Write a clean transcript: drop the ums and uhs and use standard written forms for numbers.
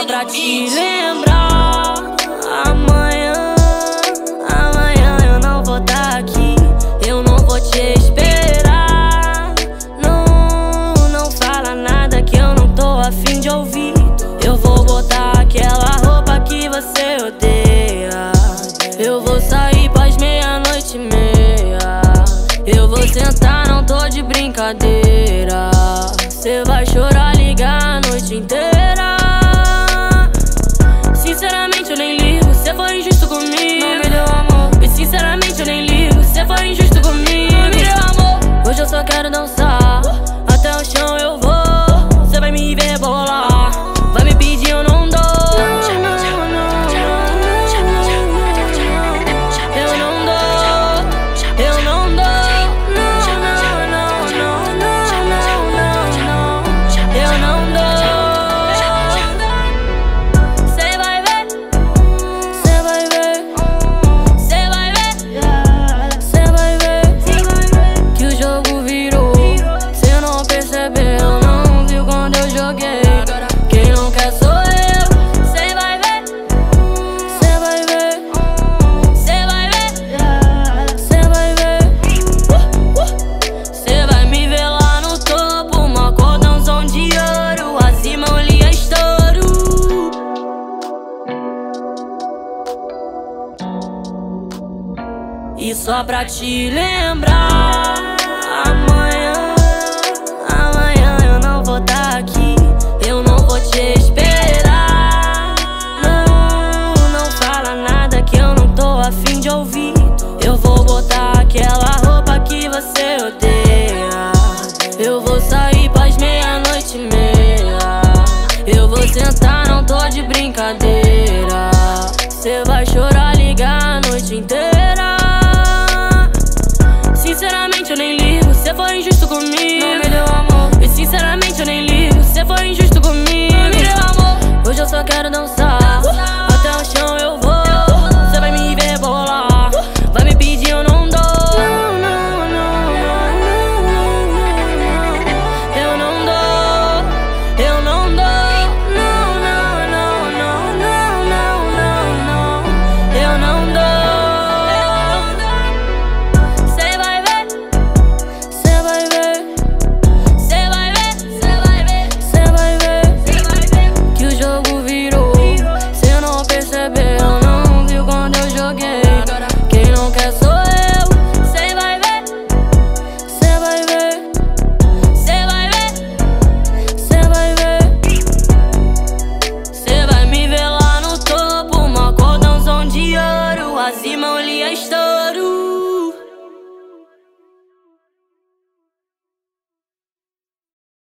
só pra te lembrar. Amanhã eu não vou tá aqui, eu não vou te esperar. Não fala nada que eu não tô a fim de ouvir. Eu vou botar aquela roupa que você odeia. Eu vou sair pras 00:30. Eu vou sentar, não tô de brincadeira. Cê vai chorar, ligar a noite inteira. Sinceramente eu nem ligo, cê foi injusto comigo. Não me deu amor. E sinceramente eu nem ligo, cê foi injusto comigo. Não me deu amor. Hoje eu só quero dançar, até o chão eu vou. Cê vai me ver bolar, vai me pedir, eu não dou. E só pra te lembrar, amanhã eu não vou tá aqui, eu não vou te esperar. Não fala nada que eu não tô a fim de ouvir. Eu vou botar aquela roupa que você odeia. Eu vou sair pras 00:30. Eu vou sentar, não tô de brincadeira. Cê vai chorar, ligar a noite inteira. Sinceramente eu nem ligo, cê foi injusto comigo. Não me deu amor. E sinceramente eu nem ligo, cê foi injusto comigo. Não me deu amor. Hoje eu só quero dançar, até o chão eu vou. Cê vai me ver bolar, vai me pedir, eu não dou. Eu não dou, eu não dou. Eu não dou. Azzy, Mãolee, estouro.